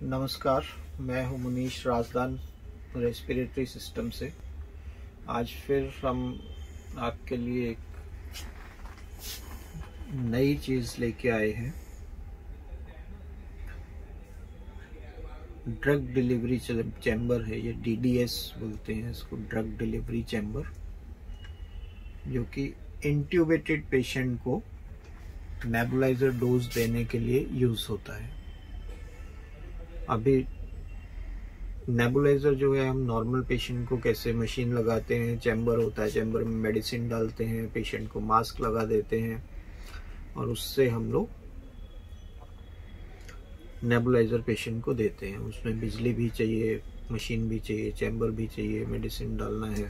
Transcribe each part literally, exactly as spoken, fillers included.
नमस्कार, मैं हूं मुनीश राजदान रेस्पिरेटरी सिस्टम से। आज फिर हम आपके लिए एक नई चीज़ लेके आए हैं। ड्रग डिलीवरी चैम्बर है, ये डी डी एस बोलते हैं इसको, ड्रग डिलीवरी चैम्बर, जो कि इंट्यूबेटेड पेशेंट को नेबुलाइजर डोज देने के लिए यूज़ होता है। अभी नेबुलाइजर जो है, हम नॉर्मल पेशेंट को कैसे मशीन लगाते हैं, चैम्बर होता है, चैम्बर में मेडिसिन डालते हैं, पेशेंट को मास्क लगा देते हैं और उससे हम लोग नेबुलाइजर पेशेंट को देते हैं। उसमें बिजली भी चाहिए, मशीन भी चाहिए, चैम्बर भी चाहिए, मेडिसिन डालना है।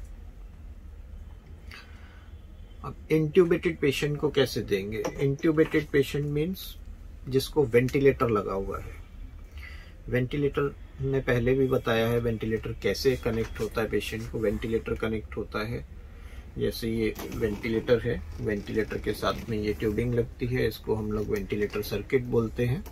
अब इंट्यूबेटेड पेशेंट को कैसे देंगे? इंट्यूबेटेड पेशेंट मीन्स जिसको वेंटिलेटर लगा हुआ है। वेंटिलेटर ने पहले भी बताया है, वेंटिलेटर कैसे कनेक्ट होता है, पेशेंट को वेंटिलेटर कनेक्ट होता है। जैसे ये वेंटिलेटर है, वेंटिलेटर के साथ में ये ट्यूबिंग लगती है, इसको हम लोग वेंटिलेटर सर्किट बोलते हैं।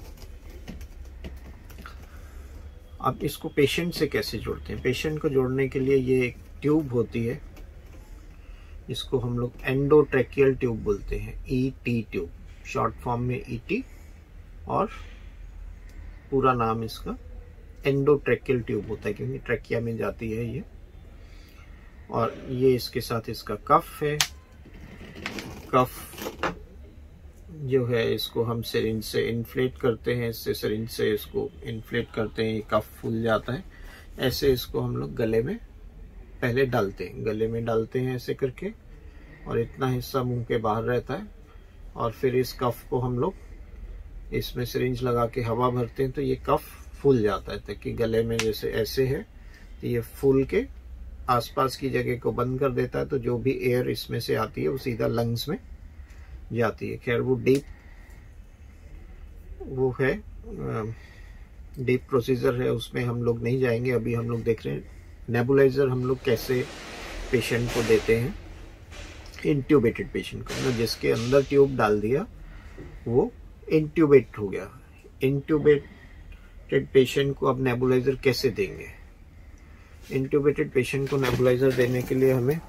अब इसको पेशेंट से कैसे जोड़ते हैं? पेशेंट को जोड़ने के लिए ये एक ट्यूब होती है, इसको हम लोग एंडोट्रैकियल ट्यूब बोलते हैं, E T tube, short form में ई टी, और पूरा नाम इसका एंडोट्रैकियल ट्यूब होता है, क्योंकि ट्रैकिया में जाती है ये। और ये इसके साथ इसका कफ है। कफ जो है, इसको हम सिरिंज से इन्फ्लेट करते हैं, इससे सिरिंज से इसको इन्फ्लेट करते हैं, ये कफ फूल जाता है। ऐसे इसको हम लोग गले में पहले डालते हैं, गले में डालते हैं ऐसे करके, और इतना हिस्सा मुंह के बाहर रहता है। और फिर इस कफ को हम लोग इसमें सिरिंज लगा के हवा भरते हैं, तो ये कफ फूल जाता है, ताकि गले में जैसे ऐसे है, तो ये फूल के आसपास की जगह को बंद कर देता है, तो जो भी एयर इसमें से आती है वो सीधा लंग्स में जाती है। खैर वो डीप वो है डीप प्रोसीजर है, उसमें हम लोग नहीं जाएंगे। अभी हम लोग देख रहे हैं नेबुलाइजर हम लोग कैसे पेशेंट को देते हैं, इंट्यूबेटेड पेशेंट को, मतलब जिसके अंदर ट्यूब डाल दिया वो इंट्यूबेट हो गया। इंट्यूबेटेड पेशेंट को अब नेबुलाइजर कैसे देंगे? इंट्यूबेटेड पेशेंट को नेबुलाइजर देने के लिए हमें,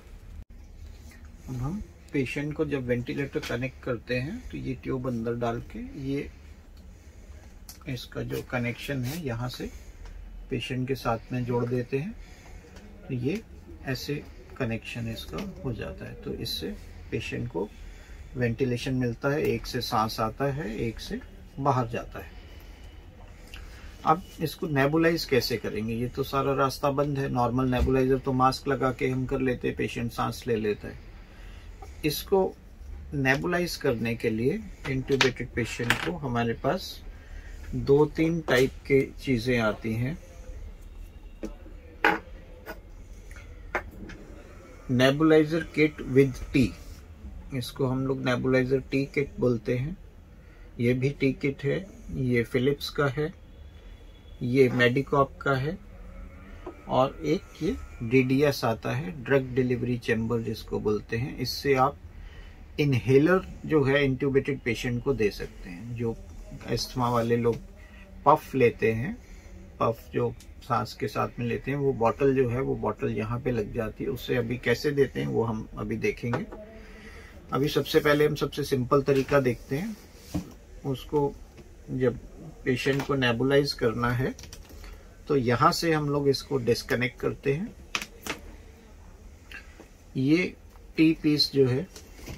अब हम पेशेंट को जब वेंटिलेटर कनेक्ट करते हैं तो ये ट्यूब अंदर डाल के, ये इसका जो कनेक्शन है यहाँ से पेशेंट के साथ में जोड़ देते हैं, तो ये ऐसे कनेक्शन इसका हो जाता है। तो इससे पेशेंट को वेंटिलेशन मिलता है, एक से सांस आता है, एक से बाहर जाता है। अब इसको नेबुलाइज कैसे करेंगे? ये तो सारा रास्ता बंद है। नॉर्मल नेबुलाइजर तो मास्क लगा के हम कर लेते हैं, पेशेंट सांस ले लेता है। इसको नेबुलाइज करने के लिए इंट्यूबेटेड पेशेंट को हमारे पास दो तीन टाइप के चीजें आती हैं। नेबुलाइजर किट विद टी, इसको हम लोग नेबुलाइजर टी किट बोलते हैं। ये भी टी किट है, ये फिलिप्स का है, ये मेडिकॉप का है, और एक ये डी डी एस आता है, ड्रग डिलीवरी चैम्बर जिसको बोलते हैं। इससे आप इनहेलर जो है इंट्यूबेटेड पेशेंट को दे सकते हैं। जो अस्थमा वाले लोग पफ लेते हैं, पफ जो सांस के साथ में लेते हैं, वो बॉटल जो है वो बॉटल यहाँ पे लग जाती है। उससे अभी कैसे देते हैं वो हम अभी देखेंगे। अभी सबसे पहले हम सबसे सिंपल तरीका देखते हैं। उसको जब पेशेंट को नेबुलाइज करना है तो यहाँ से हम लोग इसको डिस्कनेक्ट करते हैं। ये टी पीस जो है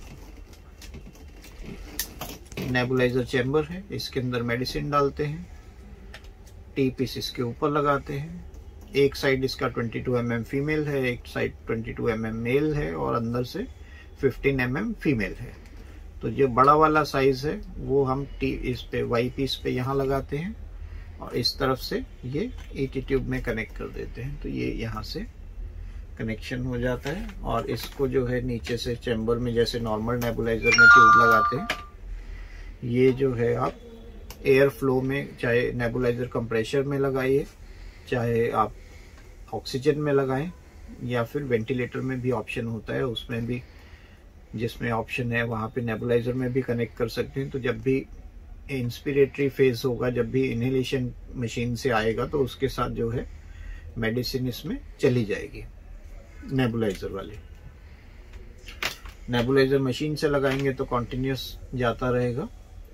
नेबुलाइजर चैम्बर है, इसके अंदर मेडिसिन डालते हैं, टी पीस इसके ऊपर लगाते हैं। एक साइड इसका बाईस एम एम फीमेल है, एक साइड बाईस एम एम मेल है, और अंदर से पंद्रह एम एम फीमेल है। तो जो बड़ा वाला साइज है वो हम टी इस पे वाई पीस पे यहाँ लगाते हैं, और इस तरफ से ये ई टी ट्यूब में कनेक्ट कर देते हैं। तो ये यहाँ से कनेक्शन हो जाता है, और इसको जो है नीचे से चैम्बर में जैसे नॉर्मल नेबुलाइजर में ट्यूब लगाते हैं, ये जो है आप एयर फ्लो में, चाहे नेबुलाइजर कंप्रेशर में लगाइए, चाहे आप ऑक्सीजन में लगाएं, या फिर वेंटिलेटर में भी ऑप्शन होता है, उसमें भी जिसमें ऑप्शन है वहाँ पे नेबुलाइजर में भी कनेक्ट कर सकते हैं। तो जब भी इंस्पिरेटरी फेज होगा, जब भी इनहेलेशन मशीन से आएगा तो उसके साथ जो है मेडिसिन इसमें चली जाएगी। नेबुलाइजर वाली नेबुलाइजर मशीन से लगाएंगे तो कॉन्टिन्यूस जाता रहेगा।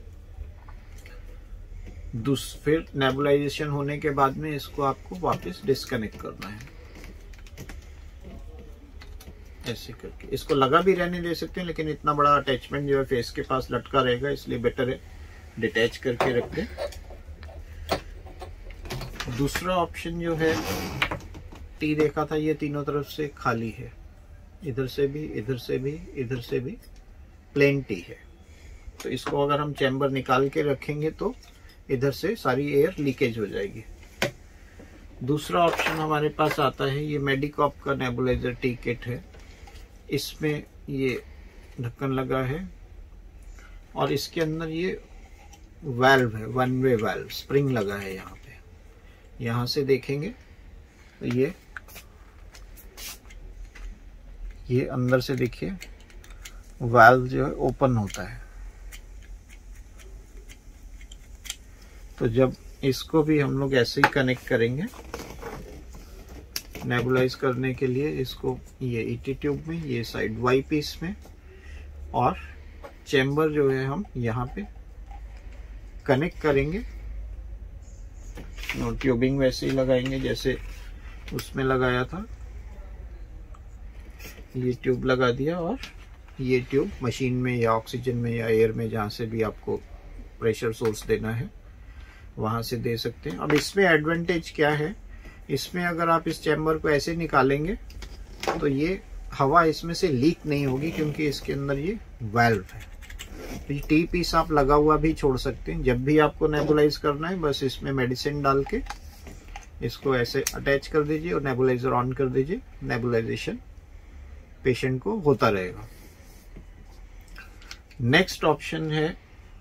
दूस फिर नेबुलाइजेशन होने के बाद में इसको आपको वापस डिस्कनेक्ट करना है, ऐसे करके। इसको लगा भी रहने दे सकते हैं, लेकिन इतना बड़ा अटैचमेंट जो है फेस के पास लटका रहेगा, इसलिए बेटर है डिटैच करके रखें। दूसरा ऑप्शन जो है, टी देखा था, ये तीनों तरफ से खाली है, इधर से भी, इधर से भी, इधर से भी प्लेन टी है। तो इसको अगर हम चैम्बर निकाल के रखेंगे तो इधर से सारी एयर लीकेज हो जाएगी। दूसरा ऑप्शन हमारे पास आता है, ये मेडिकॉप का नेबुलाइजर टी किट है। इसमें ये ढक्कन लगा है और इसके अंदर ये वाल्व है, वन वे वाल्व, स्प्रिंग लगा है यहाँ पे। यहाँ से देखेंगे तो ये ये अंदर से देखिए वाल्व जो है ओपन होता है। तो जब इसको भी हम लोग ऐसे ही कनेक्ट करेंगे नेबुलाइज करने के लिए, इसको ये ईटी ट्यूब में, ये साइड वाई पीस में, और चैम्बर जो है हम यहाँ पे कनेक्ट करेंगे। और ट्यूबिंग वैसे ही लगाएंगे जैसे उसमें लगाया था। ये ट्यूब लगा दिया और ये ट्यूब मशीन में या ऑक्सीजन में या एयर में, जहाँ से भी आपको प्रेशर सोर्स देना है वहां से दे सकते हैं। अब इसमें एडवांटेज क्या है, इसमें अगर आप इस चैम्बर को ऐसे निकालेंगे तो ये हवा इसमें से लीक नहीं होगी, क्योंकि इसके अंदर ये वाल्व है। तो ये टी पीस आप लगा हुआ भी छोड़ सकते हैं। जब भी आपको नेबुलाइज करना है, बस इसमें मेडिसिन डाल के इसको ऐसे अटैच कर दीजिए और नेबुलाइजर ऑन कर दीजिए। नेबुलाइजेशन पेशेंट को होता रहेगा। नेक्स्ट ऑप्शन है,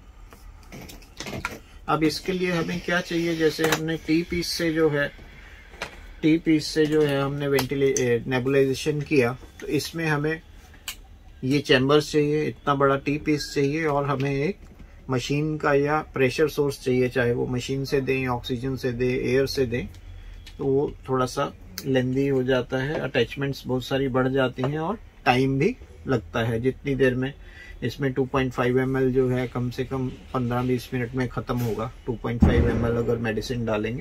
अब इसके लिए हमें क्या चाहिए, जैसे हमने टी पीस से जो है टी पीस से जो है हमने वेंटिले नेबुलाइजेशन किया, तो इसमें हमें ये चैम्बर्स चाहिए, इतना बड़ा टी पीस चाहिए, और हमें एक मशीन का या प्रेशर सोर्स चाहिए, चाहे वो मशीन से दें, ऑक्सीजन से दें, एयर से दें। तो वो थोड़ा सा लेंदी हो जाता है, अटैचमेंट्स बहुत सारी बढ़ जाती हैं और टाइम भी लगता है। जितनी देर में इसमें two point five M L जो है कम से कम पंद्रह बीस मिनट में खत्म होगा, two point five M L अगर मेडिसिन डालेंगे।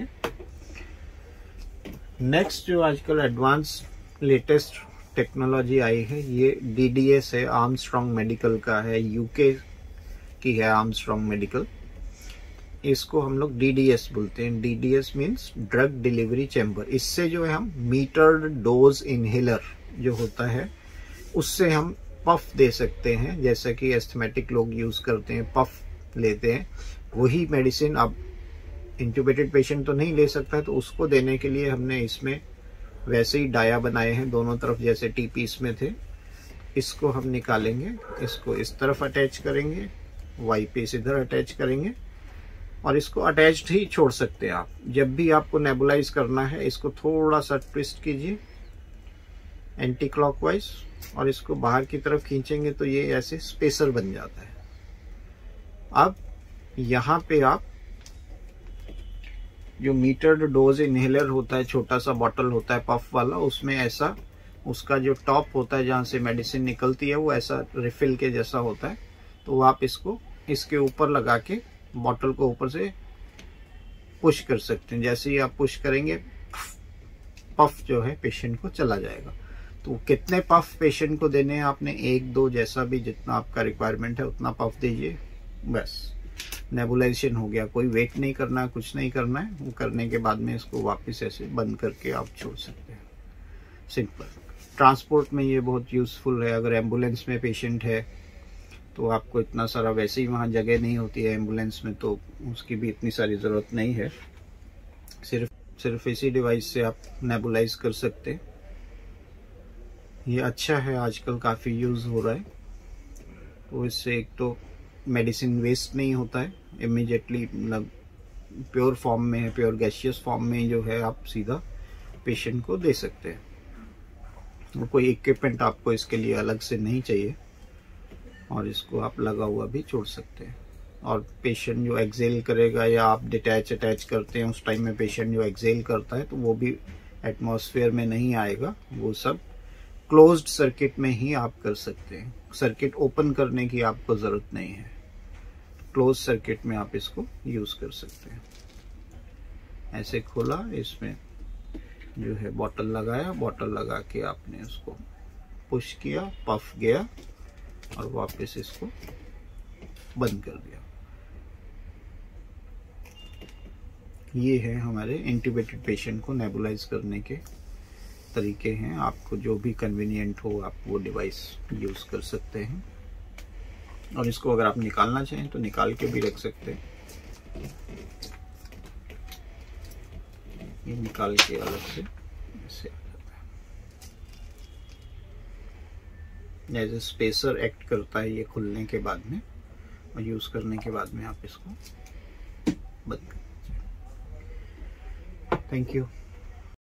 नेक्स्ट जो आजकल एडवांस लेटेस्ट टेक्नोलॉजी आई है, ये डी डी एस है, आर्मस्ट्रॉन्ग मेडिकल का है, यूके की है आर्मस्ट्रॉन्ग मेडिकल। इसको हम लोग डी डी एस बोलते हैं। D D S means drug delivery chamber. इससे जो है हम मीटर्ड डोज इनहेलर जो होता है उससे हम पफ दे सकते हैं, जैसा कि एस्थमेटिक लोग यूज करते हैं, पफ लेते हैं। वही मेडिसिन अब इंट्यूबेटेड पेशेंट तो नहीं ले सकता, तो उसको देने के लिए हमने इसमें वैसे ही डाया बनाए हैं दोनों तरफ, जैसे टी पीस में थे। इसको हम निकालेंगे, इसको इस तरफ अटैच करेंगे, वाई पीस इधर अटैच करेंगे, और इसको अटैच्ड ही छोड़ सकते हैं आप। जब भी आपको नेबुलाइज करना है, इसको थोड़ा सा ट्विस्ट कीजिए एंटी क्लॉकवाइज, और इसको बाहर की तरफ खींचेंगे तो ये ऐसे स्पेसर बन जाता है। अब यहाँ पे आप जो मीटर्ड डोज इनहेलर होता है, छोटा सा बॉटल होता है पफ वाला, उसमें ऐसा उसका जो टॉप होता है जहाँ से मेडिसिन निकलती है वो ऐसा रिफिल के जैसा होता है। तो आप इसको इसके ऊपर लगा के बॉटल को ऊपर से पुश कर सकते हैं। जैसे ही आप पुश करेंगे, पफ जो है पेशेंट को चला जाएगा। तो कितने पफ पेशेंट को देने हैं आपने, एक दो, जैसा भी जितना आपका रिक्वायरमेंट है उतना पफ दीजिए, बस नेबुलाइजेशन हो गया। कोई वेट नहीं करना है, कुछ नहीं करना है। वो करने के बाद में इसको वापस ऐसे बंद करके आप छोड़ सकते हैं। सिंपल। ट्रांसपोर्ट में ये बहुत यूजफुल है। अगर एम्बुलेंस में पेशेंट है तो आपको इतना सारा, वैसे ही वहाँ जगह नहीं होती है एम्बुलेंस में, तो उसकी भी इतनी सारी ज़रूरत नहीं है। सिर्फ सिर्फ इसी डिवाइस से आप नेबुलाइज कर सकते हैं। ये अच्छा है, आजकल काफ़ी यूज़ हो रहा है। तो इससे एक तो मेडिसिन वेस्ट नहीं होता है, इमीडिएटली मतलब प्योर फॉर्म में है, प्योर गैसियस फॉर्म में जो है आप सीधा पेशेंट को दे सकते हैं। तो कोई इक्विपमेंट आपको इसके लिए अलग से नहीं चाहिए, और इसको आप लगा हुआ भी छोड़ सकते हैं। और पेशेंट जो एक्सेल करेगा या आप डिटैच अटैच करते हैं उस टाइम में पेशेंट जो एक्सेल करता है तो वो भी एटमॉस्फेयर में नहीं आएगा। वो सब क्लोज्ड सर्किट में ही आप कर सकते हैं। सर्किट ओपन करने की आपको जरूरत नहीं है, क्लोज सर्किट में आप इसको यूज कर सकते हैं। ऐसे खोला, इसमें जो है बॉटल लगाया, बॉटल लगा के आपने उसको पुश किया, पफ गया और वापस इसको बंद कर दिया। ये है हमारे इंट्यूबेटेड पेशेंट को नेबुलाइज करने के तरीके हैं। आपको जो भी कन्वीनियंट हो आप वो डिवाइस यूज कर सकते हैं। और इसको अगर आप निकालना चाहें तो निकाल के भी रख सकते हैं। ये निकाल के अलग से ऐसे एज ए स्पेसर एक्ट करता है ये खुलने के बाद में, और यूज करने के बाद में आप इसको बंद कर दीजिए। Thank you.